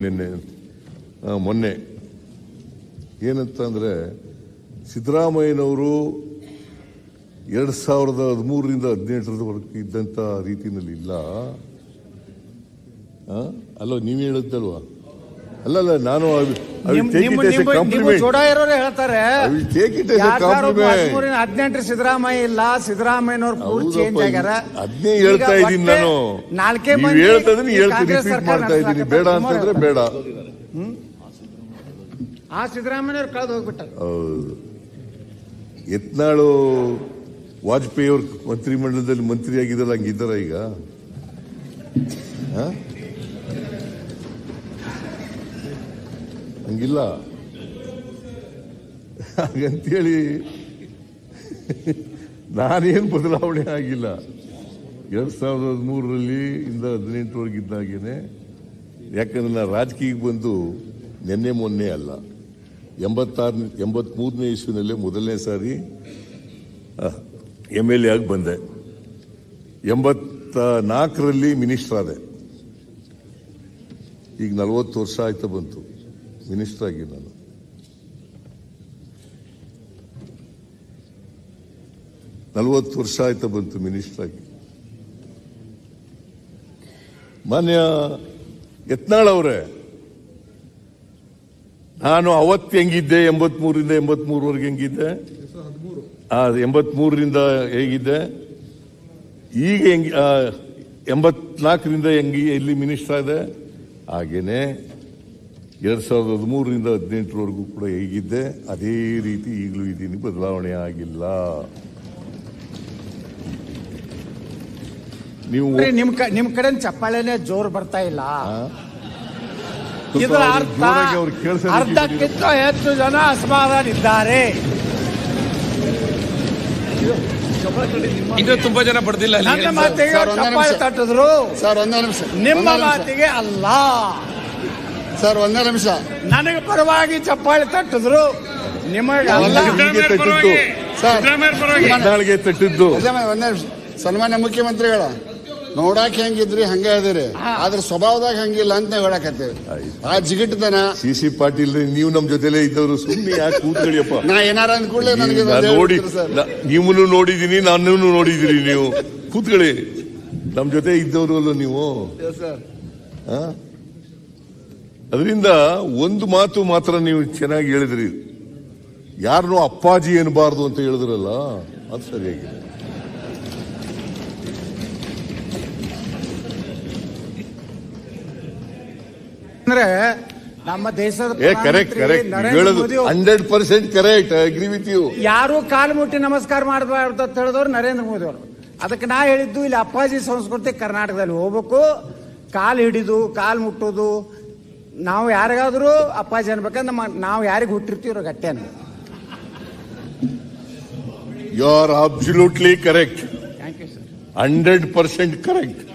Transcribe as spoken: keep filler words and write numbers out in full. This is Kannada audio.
ನಿನ್ನೆ ಮೊನ್ನೆ ಏನಂತಂದ್ರೆ ಸಿದ್ದರಾಮಯ್ಯನವರು ಎರಡ್ ಸಾವಿರದ ಹದಿಮೂರರಿಂದ ಹದಿನೆಂಟರವರೆಗೂ ಇದ್ದಂತ ರೀತಿಯಲ್ಲಿ ಇಲ್ಲ. ಅಲ್ಲ ನೀವು ಹೇಳುತ್ತಲ್ವಾ? ಅಲ್ಲಲ್ಲ, ನಾನು ಹದಿನೆಂಟರ ಸಿದ್ದರಾಮಯ್ಯ ಇಲ್ಲ, ಸಿದ್ದರಾಮಯ್ಯನವ್ರು ಚೇಂಜ್ ಆಗ್ಯಾರ. ಅದನ್ನೇ ಹೇಳ್ತಾ ಇದ್ದೀನಿ ನಾನು. ನಾಲ್ಕೇ ಹೇಳ್ತಾ ರಿಪೀಟ್ ಮಾಡ್ತಾ ಇದ್ದೀನಿ. ಬೇಡ ಅಂತಂದ್ರೆ ಬೇಡ. ಆ ಸಿದ್ದರಾಮಯ್ಯವ್ರು ಕಳೆದು ಹೋಗ್ಬಿಟ್ಟಾರ. ಹೌದು. ಯತ್ನಾಳು ವಾಜಪೇಯಿ ಅವ್ರ ಮಂತ್ರಿಮಂಡಲದಲ್ಲಿ ಮಂತ್ರಿ ಆಗಿದ್ದಲ್ಲ, ಹಂಗಿದ್ದಾರ ಈಗ? ಹಂಗಿಲ್ಲ. ಹಾಗಂತೇಳಿ ನಾನೇನು ಬದಲಾವಣೆ ಆಗಿಲ್ಲ. ಎರಡ್ ಸಾವಿರದ ಹದಿಮೂರರಲ್ಲಿ ಇಂದ ಹದಿನೆಂಟರವರೆಗಿದ್ದಾಗೇನೆ. ಯಾಕಂದ್ರೆ ನಾನು ರಾಜಕೀಯಕ್ಕೆ ಬಂದು ನಿನ್ನೆ ಮೊನ್ನೆ ಅಲ್ಲ, ಎಂಬತ್ತಾರು ಎಂಬತ್ ಮೂರನೇ ಇಸ್ವಿನಲ್ಲೇ ಮೊದಲನೇ ಸಾರಿ ಎಮ್ ಎಲ್ ಎ ಆಗಿ ಬಂದೆ. ಎಂಬತ್ತ ನಾಲ್ಕರಲ್ಲಿ ಮಿನಿಸ್ಟರ್ ಆದೆ. ಈಗ ನಲವತ್ತು ವರ್ಷ ಆಯ್ತಾ ಬಂತು ಮಿನಿಸ್ಟರ್ ಆಗಿ. ನಾನು ನಲವತ್ತು ವರ್ಷ ಆಯ್ತಾ ಬಂತು ಮಿನಿಸ್ಟರ್ ಆಗಿ. ಮಾನ್ಯ ಯತ್ನಾಳ್ ಅವರೇ, ನಾನು ಅವತ್ತು ಹೆಂಗಿದ್ದೆ, ಎಂಬತ್ ಮೂರರಿಂದ ಎಂಬತ್ ಮೂರವರೆಗೆ ಹೆಂಗಿದ್ದೆ, ಎಂಬತ್ ಮೂರರಿಂದ ಹೇಗಿದ್ದೆ, ಈಗ ಹೆಂಗ್ ಎಂಬತ್ನಾಲ್ಕರಿಂದ ಹೆಂಗಿ ಎಲ್ಲಿ ಮಿನಿಸ್ಟರ್ ಇದೆ, ಹಾಗೇನೆ ಎರಡ್ ಸಾವಿರದ ಹದಿಮೂರರಿಂದ ಹದಿನೆಂಟರವರೆಗೂ ಕೂಡ ಹೇಗಿದ್ದೆ ಅದೇ ರೀತಿ ಈಗಲೂ ಇದ್ದೀನಿ. ಬದಲಾವಣೆ ಆಗಿಲ್ಲ. ನೀವು ನಿಮ್ ನಿಮ್ ಕಡೆ ಚಪ್ಪಾಳೆನೆ ಜೋರು ಬರ್ತಾ ಇಲ್ಲ. ಇದರ ಅರ್ಥ ಅರ್ಧಕ್ಕಿಂತ ಹೆಚ್ಚು ಜನ ಅಸಮಾಧಾನಿದ್ದಾರೆ. ಇನ್ನು ತುಂಬಾ ಜನ ಪಡೆದಿಲ್ಲ. ನನ್ನ ಮಾತಿಗೆ ಚಪ್ಪಾಳೆ ತಟ್ಟಿದ್ರು, ಸರ್ ಒಂದೇ ನಿಮಿಷ. ನಿಮ್ಮ ಮಾತಿಗೆ ಅಲ್ಲ ಸರ್, ಒಂದೇ ನಿಮಿಷ. ನನಗೆ ಪರವಾಗಿ ಚಪ್ಪಾಳೆ ತಟ್ಟಿದ್ರು, ನಿಮಗೆ ಅಲ್ಲ. ತಟ್ಟಿದ್ದು ಒಂದೇ ನಿಮಿಷ. ಸನ್ಮಾನ್ಯ ಮುಖ್ಯಮಂತ್ರಿಗಳ ನೋಡಾಕ್ ಹೆಂಗಿದ್ರಿ ಹಂಗೆ ಅದಿರಿ, ಆದ್ರೆ ಸ್ವಭಾವದಾಗ ಹಂಗಿಲ್ಲ ಅಂತ ನಾವು ಹೇಳಕತ್ತೇವೆ. ಆ ಜಿಗಿಟ್ಟದನ ಸಿ ಸಿ ಪಾಟೀಲ್, ನೀವು ನಮ್ ಜೊತೆಲೇ ಇದ್ದವರು, ಸುಮ್ಮನೆ ಯಾಕೆ ಕೂತ್ಗಳಿಯಪ್ಪ. ನಾ ಏನಾರ ಅಂದ ಕೂಡಲೇ ನನಗೆ ನೋಡಿ, ನೀವನು ನೋಡಿದೀನಿ, ನಾನು ನೋಡಿದಿರಿ. ನೀವು ಕೂತ್ಕೊಳ್ಳಿ, ನಮ್ ಜೊತೆ ಇದ್ದವರು ಅಲ್ಲ ನೀವು. ಅದರಿಂದ ಒಂದು ಮಾತು ಮಾತ್ರ ನೀವು ಚೆನ್ನಾಗಿ ಹೇಳಿದ್ರಿ, ಯಾರನ್ನೂ ಅಪ್ಪಾಜಿ ಎನ್ನಬಾರ್ದು ಅಂತ ಹೇಳಿದ್ರಲ್ಲ, ಅದು ಸರಿಯಾಗಿದೆ. ಅಂದ್ರೆ ನಮ್ಮ ದೇಶದ correct correct hundred percent correct. I agree with you. ಯಾರು ಕಾಲು ಮುಟ್ಟಿ ನಮಸ್ಕಾರ ಮಾಡಬಾರ್ದು ಅಂತ ಹೇಳಿದವರು ನರೇಂದ್ರ ಮೋದಿ ಅವರು. ಅದಕ್ಕೆ ನಾ ಹೇಳಿದ್ದು, ಇಲ್ಲಿ ಅಪ್ಪಾಜಿ ಸಂಸ್ಕೃತಿ ಕರ್ನಾಟಕದಲ್ಲಿ ಹೋಗ್ಬೇಕು. ಕಾಲು ಹಿಡಿದು ಕಾಲು ಮುಟ್ಟೋದು, ನಾವು ಯಾರಿಗಾದ್ರೂ ಅಪ್ಪಾಜಿ ಅನ್ಬೇಕಂದ್ರೆ ನಮ್ಮ ನಾವು ಯಾರಿಗೆ ಹುಟ್ಟಿರ್ತೀವ್ರ ಗಟ್ಟೆ ಅನ್ಬೇಕು. You are absolutely correct. Thank you sir. Hundred percent correct.